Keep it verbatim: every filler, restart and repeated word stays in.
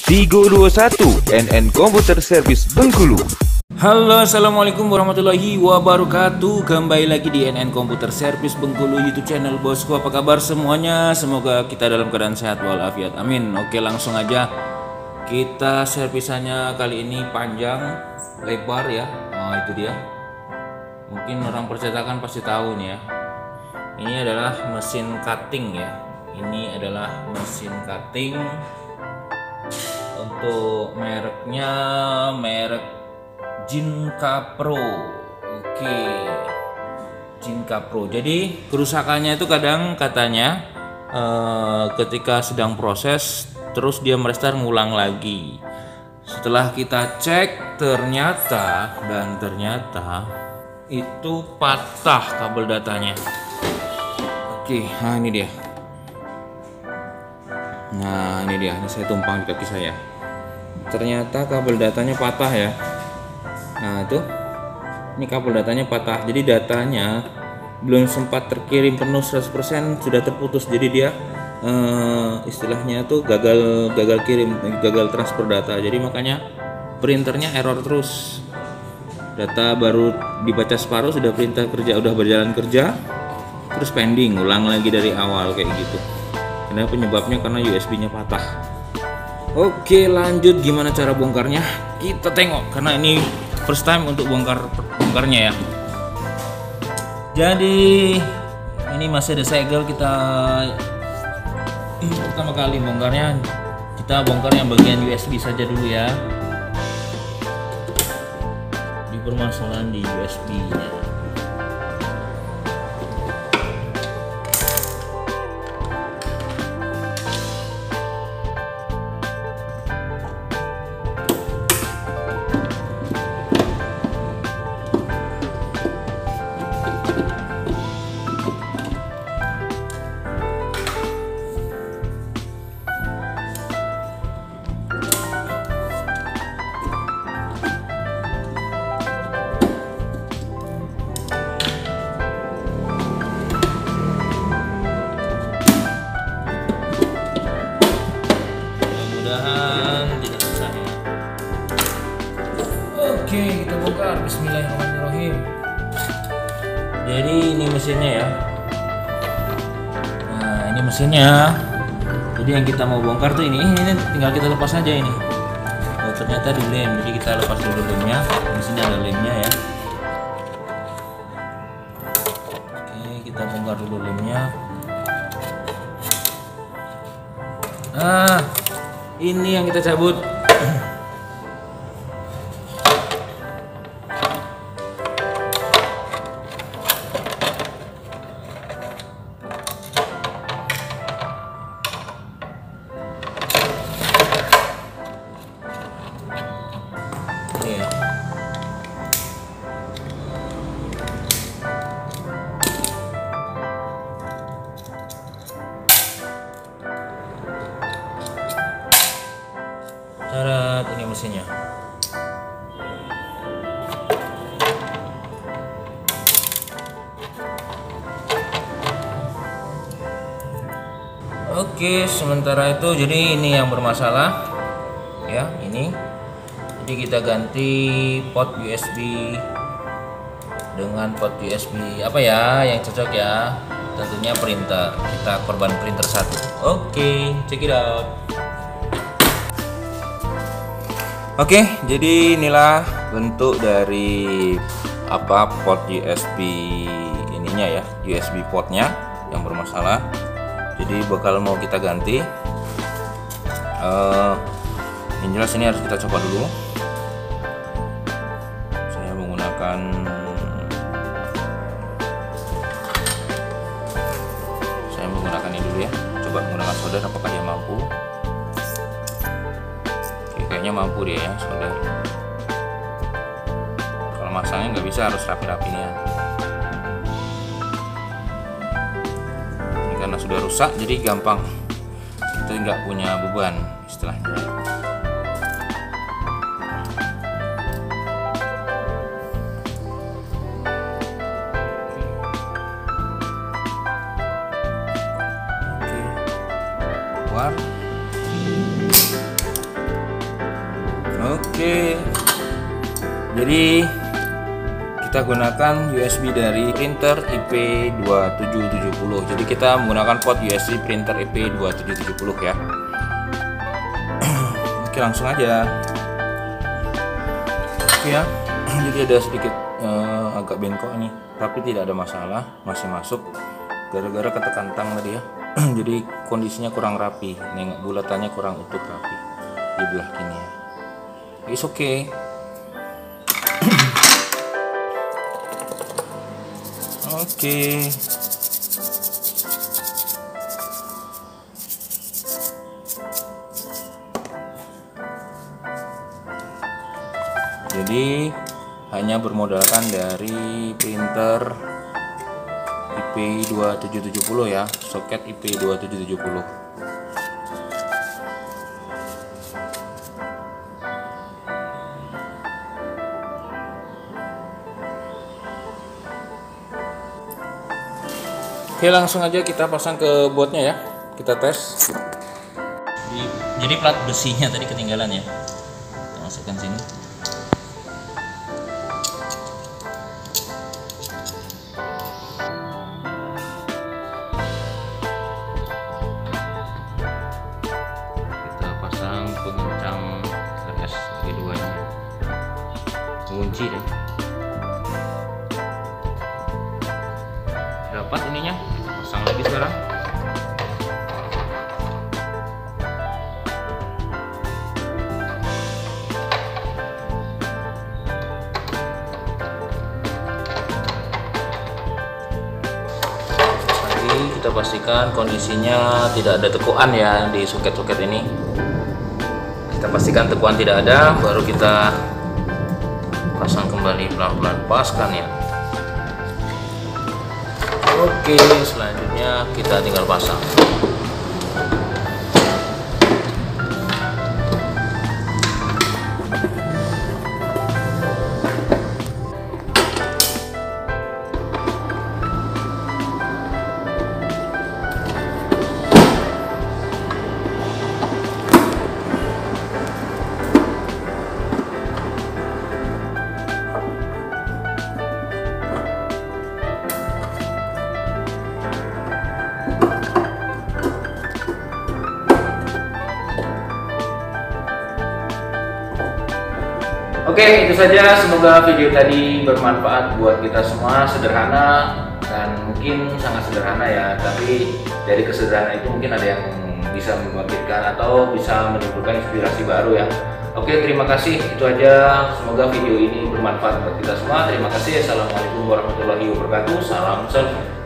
tiga dua satu N N Komputer Service Bengkulu. Halo, assalamualaikum warahmatullahi wabarakatuh. Kembali lagi di N N Komputer Service Bengkulu YouTube channel bosku. Apa kabar semuanya? Semoga kita dalam keadaan sehat walafiat. Amin. Oke, langsung aja kita servisannya kali ini panjang, lebar ya. Nah, itu dia. Mungkin orang percetakan pasti tahu nih ya. Ini adalah mesin cutting ya. Ini adalah mesin cutting untuk mereknya merek Jinka Pro. Oke, Jinka Pro. Jadi kerusakannya itu kadang katanya eh, ketika sedang proses terus dia merestart ngulang lagi. Setelah kita cek ternyata dan ternyata itu patah kabel datanya. Oke, nah ini dia. Nah ini dia, ini saya tumpang di kaki saya. Ternyata kabel datanya patah ya. Nah itu, ini kabel datanya patah. Jadi datanya belum sempat terkirim penuh seratus persen sudah terputus. Jadi dia eh, istilahnya tuh gagal gagal kirim, gagal transfer data. Jadi makanya printernya error terus. Data baru dibaca separuh sudah perintah kerja udah berjalan kerja, terus pending, ulang lagi dari awal kayak gitu. Karena penyebabnya karena U S B-nya patah. Oke, lanjut gimana cara bongkarnya? Kita tengok karena ini first time untuk bongkar bongkarnya ya. Jadi ini masih ada segel, kita pertama kali bongkarnya kita bongkar yang bagian U S B saja dulu ya. Di permasalahan di U S B-nya. Mudah-mudahan tidak susah ya. Oke, kita bongkar. Bismillahirrahmanirrahim. Jadi ini mesinnya ya. Nah ini mesinnya. Jadi yang kita mau bongkar tuh ini, ini tinggal kita lepas aja ini. Oh ternyata di lem, jadi kita lepas dulu lemnya. Di sini ada lemnya ya. Oke, kita bongkar dulu lemnya. Ah, ini yang kita cabut. Ini ya. Carat, ini mesinnya. Oke, sementara itu jadi ini yang bermasalah ya, ini. Jadi kita ganti port U S B dengan port U S B apa ya yang cocok ya? Tentunya printer. Kita korban printer satu. Oke, check it out. Oke, jadi inilah bentuk dari apa port U S B ininya ya, U S B portnya yang bermasalah. Jadi bakal mau kita ganti. Uh, yang jelas ini harus kita coba dulu. Saya menggunakan saya menggunakan ini dulu ya. Coba menggunakan solder, apakah dia mampu? Kayaknya mampu dia ya solder. Kalau masangnya nggak bisa, harus rapi-rapi nih ya. Ini karena sudah rusak jadi gampang, itu nggak punya beban istilahnya. Oke, keluar. Oke, jadi kita gunakan U S B dari printer I P dua tujuh tujuh nol. Jadi kita menggunakan port U S B printer I P dua tujuh tujuh nol ya. Oke, langsung aja. Oke ya, jadi ada sedikit uh, agak bengkok ini, tapi tidak ada masalah, masih masuk gara-gara ketekan tang tadi ya. Jadi kondisinya kurang rapi, nengok bulatannya kurang utuh rapi di belah kini ya. It's okay. Oke. Jadi hanya bermodalkan dari printer I P dua tujuh tujuh nol ya, soket I P dua tujuh tujuh nol. Oke, langsung aja kita pasang ke boardnya ya, kita tes. Jadi, jadi plat besinya tadi ketinggalan ya, kita masukkan sini. Kita pasang pengencang R S keduanya, kunci deh. Dapat ininya, pasang lagi sekarang. Lagi kita pastikan kondisinya tidak ada tekuan ya di soket-soket ini. Kita pastikan tekuan tidak ada, baru kita pasang kembali pelan-pelan, paskan ya. Oke, selanjutnya kita tinggal pasang. Oke, itu saja. Semoga video tadi bermanfaat buat kita semua. Sederhana dan mungkin sangat sederhana ya, tapi dari kesederhanaan itu mungkin ada yang bisa membangkitkan atau bisa menimbulkan inspirasi baru ya. Oke, terima kasih. Itu aja. Semoga video ini bermanfaat buat kita semua. Terima kasih. Assalamualaikum warahmatullahi wabarakatuh. Salam surf.